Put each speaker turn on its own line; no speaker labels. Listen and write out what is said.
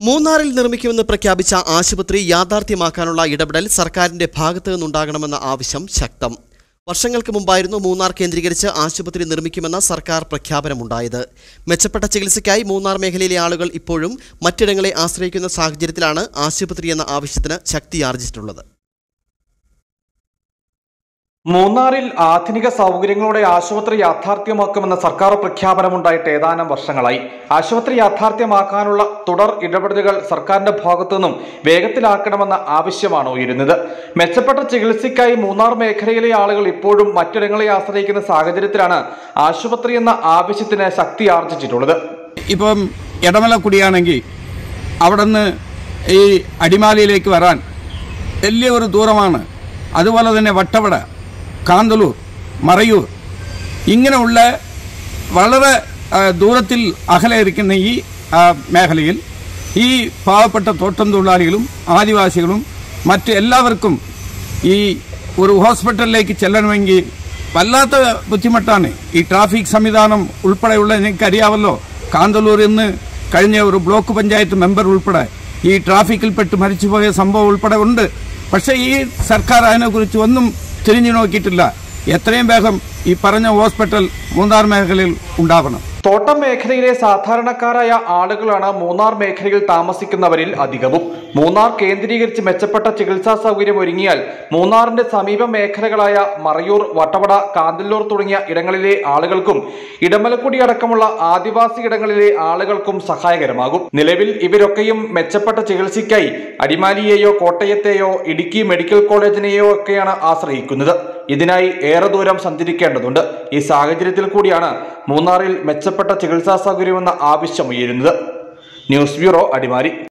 മൂന്നാറിൽ നിർമ്മിക്കുമെന്ന് പ്രഖ്യാപിച്ച ആശുപത്രി യാഥാർത്ഥ്യമാക്കാനുള്ള ഇടപെടൽ സർക്കാരിന്റെ ഭാഗത്തു നിന്നുണ്ടാകണമെന്ന ആവശ്യം ശക്തം. വർഷങ്ങൾക്ക് മുമ്പായിരുന്നു മൂന്നാർ കേന്ദ്രീകരിച്ച് ആശുപത്രി നിർമ്മിക്കുമെന്ന സർക്കാർ പ്രഖ്യാപനമുണ്ടായത്. മെച്ചപ്പെട്ട ചികിത്സയ്ക്കായി മൂന്നാർ മേഖലയിലെ ആളുകൾ ഇപ്പോഴും മറ്റിടങ്ങളെ ആശ്രയിക്കുന്ന സാഹചര്യത്തിലാണ് ആശുപത്രി എന്ന ആവശ്യത്തിന് ശക്തിയാർജിച്ചിട്ടുള്ളത്.
മൂന്നാറിൽ ആധുനിക സൗകര്യങ്ങളോടെ ആശുപത്രി യാഥാർത്ഥ്യമാക്കുമെന്ന സർക്കാർ പ്രഖ്യാപനമുണ്ടായിട്ട് ഏതാനും വർഷങ്ങളായി. ആശുപത്രി യാഥാർത്ഥ്യമാക്കാനുള്ള തുടർ ഇടപെടലുകൾ സർക്കാരിന്റെ ഭാഗത്തു നിന്നും വേഗത്തിലാക്കണമെന്ന ആവശ്യമാണ് ഉയരുന്നത്. മെച്ചപ്പെട്ട ചികിത്സയ്ക്കായി മൂന്നാർ മേഖലയിലെ ആളുകൾ ഇപ്പോഴും മറ്റിടങ്ങളെ ആശ്രയിക്കുന്ന സാഹചര്യത്തിലാണ് ആശുപത്രി എന്ന ആവശ്യത്തിന് ശക്തി ആർജിച്ചിട്ടുള്ളത്.
ഇപ്പം എടമലക്കുടിയാണെങ്കിൽ അവിടെ നിന്ന് ഈ അടിമാലിയിലേക്ക് വരാൻ വലിയ ഒരു ദൂരമാണ്. അതുപോലെ തന്നെ വട്ടവട, കാന്തല്ലൂർ, മറയൂർ ഇങ്ങനെയുള്ള വളരെ ദൂരത്തിൽ അകലെ ഇരിക്കുന്ന ഈ മേഖലയിൽ ഈ പാവപ്പെട്ട തോട്ടം തൊഴിലാളികളും ആദിവാസികളും മറ്റ് എല്ലാവർക്കും ഈ ഒരു ഹോസ്പിറ്റലിലേക്ക് ചെല്ലണമെങ്കിൽ വല്ലാത്ത ബുദ്ധിമുട്ടാണ്. ഈ ട്രാഫിക് സംവിധാനം ഉൾപ്പെടെയുള്ള എനിക്കറിയാമല്ലോ, കാന്തല്ലൂരിൽ നിന്ന് കഴിഞ്ഞ ഒരു ബ്ലോക്ക് പഞ്ചായത്ത് മെമ്പർ ഉൾപ്പെടെ ഈ ട്രാഫിക്കിൽപ്പെട്ട് മരിച്ചുപോയ സംഭവം ഉൾപ്പെടെ ഉണ്ട്. പക്ഷേ ഈ സർക്കാർ അതിനെക്കുറിച്ച് ഒന്നും തിരിഞ്ഞു നോക്കിയിട്ടില്ല. എത്രയും വേഗം ഈ പറഞ്ഞ ഹോസ്പിറ്റൽ മൂന്നാർ മേഖലയിൽ ഉണ്ടാവണം.
തോട്ടം മേഖലയിലെ സാധാരണക്കാരായ ആളുകളാണ് മൂന്നാർ മേഖലയിൽ താമസിക്കുന്നവരിൽ അധികവും. മൂന്നാർ കേന്ദ്രീകരിച്ച് മെച്ചപ്പെട്ട ചികിത്സാ സൗകര്യം ഒരുങ്ങിയാൽ മൂന്നാറിന്റെ സമീപ മേഖലകളായ മറയൂർ, വട്ടവട, കാന്തല്ലൂർ തുടങ്ങിയ ഇടങ്ങളിലെ ആളുകൾക്കും ഇടമലക്കുടി അടക്കമുള്ള ആദിവാസി ഇടങ്ങളിലെ ആളുകൾക്കും സഹായകരമാകും. നിലവിൽ ഇവരൊക്കെയും മെച്ചപ്പെട്ട ചികിത്സയ്ക്കായി അടിമാലിയെയോ കോട്ടയത്തെയോ ഇടുക്കി മെഡിക്കൽ കോളേജിനെയോ ഒക്കെയാണ് ആശ്രയിക്കുന്നത്. ഇതിനായി ഏറെ ദൂരം സഞ്ചരിക്കേണ്ടതുണ്ട്. ഈ സാഹചര്യത്തിൽ കൂടിയാണ് മൂന്നാറിൽ മെച്ചപ്പെട്ട ചികിത്സാ സൗകര്യമെന്ന ആവശ്യം ഉയരുന്നത്. News bureau, Adimali.